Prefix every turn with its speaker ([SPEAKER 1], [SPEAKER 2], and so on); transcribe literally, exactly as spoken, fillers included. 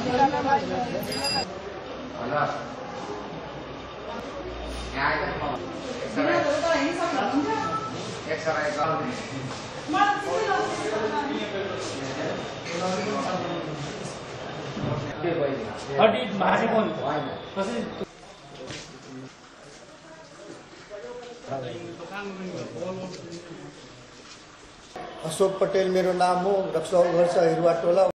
[SPEAKER 1] अशोक पटेल मेरो नाम हो, रक्सौल घर छ हिरुवा टोला।